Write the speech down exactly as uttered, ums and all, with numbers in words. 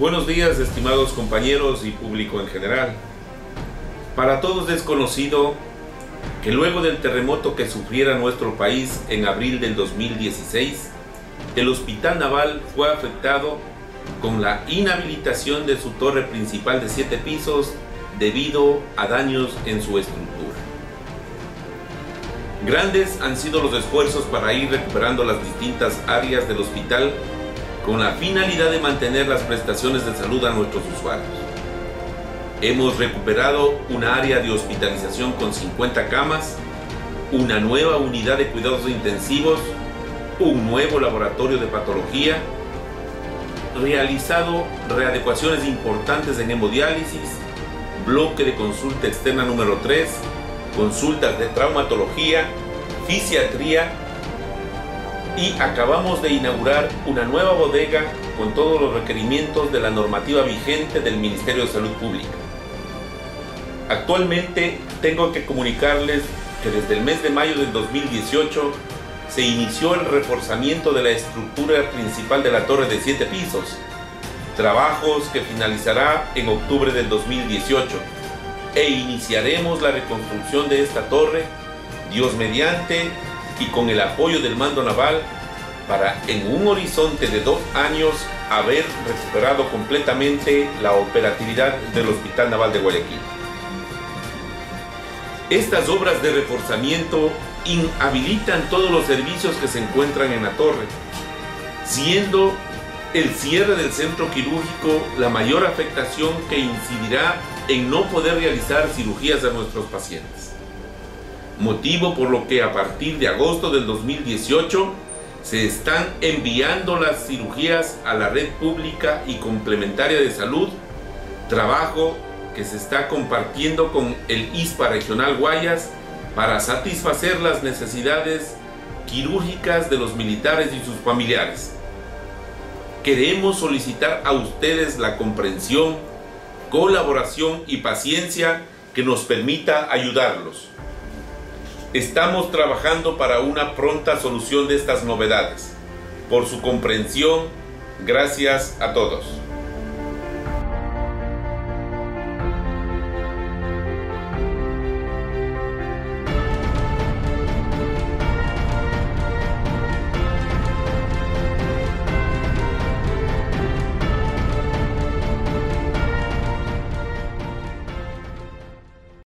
Buenos días, estimados compañeros y público en general. Para todos es conocido que luego del terremoto que sufriera nuestro país en abril del dos mil dieciséis, el Hospital Naval fue afectado con la inhabilitación de su torre principal de siete pisos debido a daños en su estructura. Grandes han sido los esfuerzos para ir recuperando las distintas áreas del hospital con la finalidad de mantener las prestaciones de salud a nuestros usuarios. Hemos recuperado una área de hospitalización con cincuenta camas, una nueva unidad de cuidados intensivos, un nuevo laboratorio de patología, realizado readecuaciones importantes en hemodiálisis, bloque de consulta externa número tres, consultas de traumatología, fisiatría, y acabamos de inaugurar una nueva bodega con todos los requerimientos de la normativa vigente del Ministerio de Salud Pública. Actualmente tengo que comunicarles que desde el mes de mayo del dos mil dieciocho se inició el reforzamiento de la estructura principal de la torre de siete pisos, trabajos que finalizará en octubre del dos mil dieciocho, e iniciaremos la reconstrucción de esta torre, Dios mediante, y con el apoyo del mando naval, para en un horizonte de dos años haber recuperado completamente la operatividad del Hospital Naval de Guayaquil. Estas obras de reforzamiento inhabilitan todos los servicios que se encuentran en la torre, siendo el cierre del centro quirúrgico la mayor afectación que incidirá en no poder realizar cirugías a nuestros pacientes. Motivo por lo que a partir de agosto del dos mil dieciocho se están enviando las cirugías a la red pública y complementaria de salud, trabajo que se está compartiendo con el I S P A Regional Guayas para satisfacer las necesidades quirúrgicas de los militares y sus familiares. Queremos solicitar a ustedes la comprensión, colaboración y paciencia que nos permita ayudarlos. Estamos trabajando para una pronta solución de estas novedades. Por su comprensión, gracias a todos.